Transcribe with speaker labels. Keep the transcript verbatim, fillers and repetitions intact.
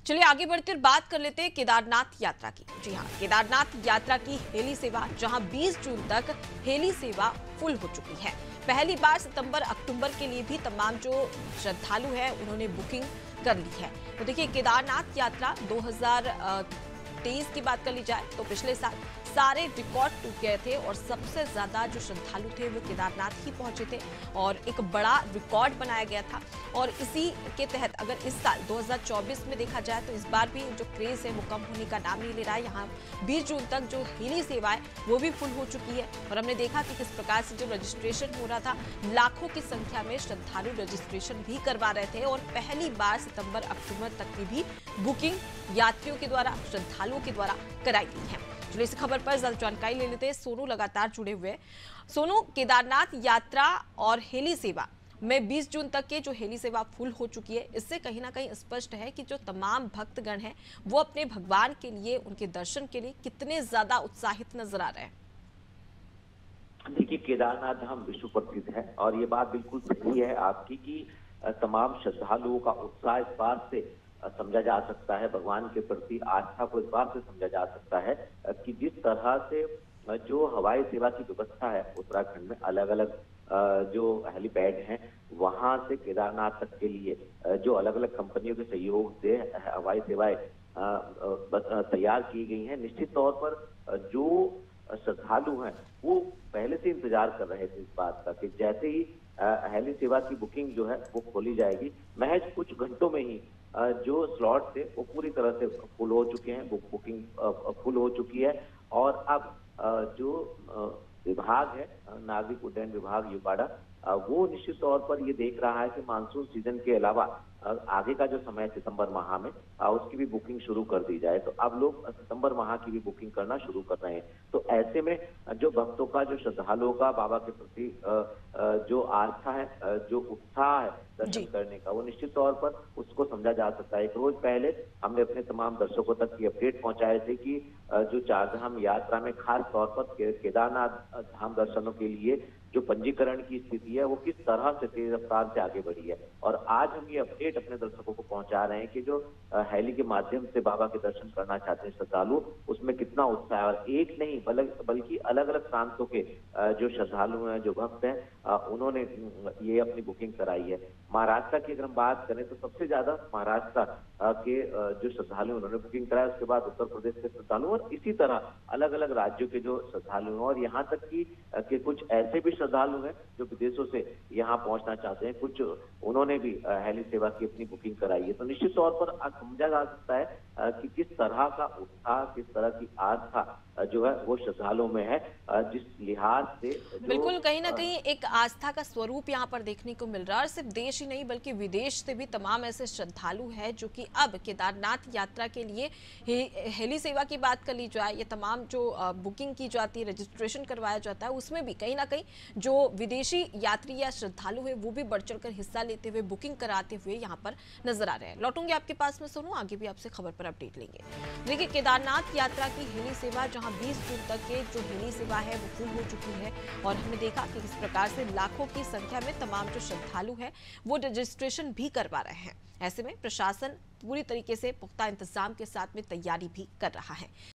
Speaker 1: चलिए आगे बढ़ते और बात कर लेते हैं केदारनाथ यात्रा की। जी हाँ, केदारनाथ यात्रा की हेली सेवा, जहां बीस जून तक हेली सेवा फुल हो चुकी है। पहली बार सितंबर अक्टूबर के लिए भी तमाम जो श्रद्धालु हैं उन्होंने बुकिंग कर ली है। तो देखिए, केदारनाथ यात्रा दो हज़ार तेईस की बात कर ली जाए तो पिछले साल सारे रिकॉर्ड टूट गए थे और सबसे ज्यादा जो श्रद्धालु थे वो केदारनाथ ही पहुंचे थे और एक बड़ा रिकॉर्ड बनाया गया था। और इसी के तहत अगर इस साल दो हज़ार चौबीस में देखा जाए तो इस बार भी जो क्रेज है वो कम होने का नाम नहीं ले रहा है। यहाँ बीस जून तक जो हेली सेवा है वो भी फुल हो चुकी है और हमने देखा कि किस प्रकार से जो रजिस्ट्रेशन हो रहा था, लाखों की संख्या में श्रद्धालु रजिस्ट्रेशन भी करवा रहे थे और पहली बार सितंबर अक्टूबर तक की भी बुकिंग यात्रियों के द्वारा, श्रद्धालुओं के द्वारा कराई गई है। चलिए इस खबर पर ज्यादा जानकारी ले लेते हैं। सोनू लगातार जुड़े हुए हैं। सोनू, केदारनाथ यात्रा और हेली सेवा में बीस जून तक के जो हेली सेवा फुल हो चुकी है, इससे कहीं ना कहीं स्पष्ट है कि जो तमाम भक्तगण हैं वो अपने भगवान के लिए, उनके दर्शन के लिए कितने ज्यादा उत्साहित नजर आ रहे हैं।
Speaker 2: देखिए, केदारनाथ धाम विश्व प्रसिद्ध है और ये बात बिल्कुल सही है आपकी कि तमाम श्रद्धालुओं का उत्साह इस बात से समझा जा सकता है, भगवान के प्रति आस्था को इस बात से समझा जा सकता है कि जिस तरह से जो हवाई सेवा की व्यवस्था है उत्तराखंड में, अलग अलग जो हेलीपैड हैं वहां से केदारनाथ तक के लिए जो अलग अलग कंपनियों के सहयोग से हवाई सेवाएं तैयार की गई हैं। निश्चित तौर पर जो श्रद्धालु हैं वो पहले से इंतजार कर रहे थे इस बात का कि जैसे ही हेली सेवा की बुकिंग जो है वो खोली जाएगी, महज कुछ घंटों में ही जो स्लॉट थे वो पूरी तरह से फुल हो चुके हैं, बुक बुकिंग फुल हो चुकी है। और अब जो विभाग है, नागरिक उड्डयन विभाग यूपाडा, वो निश्चित तौर पर ये देख रहा है कि मानसून सीजन के अलावा आगे का जो समय सितंबर माह में उसकी भी बुकिंग शुरू कर दी जाए। तो अब लोग सितंबर माह की भी बुकिंग करना शुरू कर रहे हैं। तो ऐसे में जो भक्तों का, जो श्रद्धालुओं का बाबा के प्रति जो आस्था है, जो उत्साह है दर्शन करने का, वो निश्चित तौर पर उसको समझा जा सकता है। एक रोज पहले हमने अपने तमाम दर्शकों तक ये अपडेट पहुंचाए थे कि जो चारधाम यात्रा में खास तौर पर केदारनाथ धाम दर्शनों के लिए जो पंजीकरण की स्थिति है वो किस तरह से तेज रफ्तार से आगे बढ़ी है। और आज हम ये अपडेट अपने दर्शकों को पहुंचा रहे हैं कि जो हेली के माध्यम से बाबा के दर्शन करना चाहते हैं श्रद्धालु, उसमें कितना उत्साह है। और एक नहीं बल्कि अलग अलग प्रांतों के जो श्रद्धालु हैं, जो भक्त हैं, उन्होंने ये अपनी बुकिंग कराई है। महाराष्ट्र की अगर हम बात करें तो सबसे ज्यादा महाराष्ट्र के जो श्रद्धालु उन्होंने बुकिंग कराया, उसके बाद उत्तर प्रदेश के श्रद्धालु और इसी तरह अलग अलग राज्यों के जो श्रद्धालु हैं। और यहाँ तक कि के कुछ ऐसे भी श्रद्धालु हैं जो विदेशों से यहाँ पहुंचना चाहते हैं, कुछ उन्होंने भी हेली सेवा की अपनी बुकिंग कराई है। तो निश्चित तौर पर समझा जा सकता है कि किस तरह का उत्साह, किस तरह की आस्था जो है वो श्रद्धालुओं में है। जिस लिहाज से
Speaker 1: बिल्कुल कहीं ना कहीं एक आस्था का स्वरूप यहाँ पर देखने को मिल रहा है। और सिर्फ देश ही नहीं बल्कि विदेश से भी तमाम ऐसे श्रद्धालु हैं जो कि अब केदारनाथ यात्रा के लिए हे, हेली सेवा की बात कर ली जाए, ये तमाम जो बुकिंग की जाती है, रजिस्ट्रेशन करवाया जाता है, उसमें भी कहीं ना कहीं जो विदेशी यात्री या श्रद्धालु है वो भी बढ़ चढ़ कर हिस्सा लेते हुए, बुकिंग कराते हुए यहाँ पर नजर आ रहे हैं। लौटूंगे आपके पास में सोनू, आगे भी आपसे खबर पर अपडेट लेंगे। देखिए, केदारनाथ यात्रा की हेली सेवा जहाँ बीस जून तक के जो हेली सेवा है वो फुल हो चुकी है और हमने देखा कि किस प्रकार से लाखों की संख्या में तमाम जो श्रद्धालु हैं वो रजिस्ट्रेशन भी करवा रहे हैं। ऐसे में प्रशासन पूरी तरीके से पुख्ता इंतजाम के साथ में तैयारी भी कर रहा है।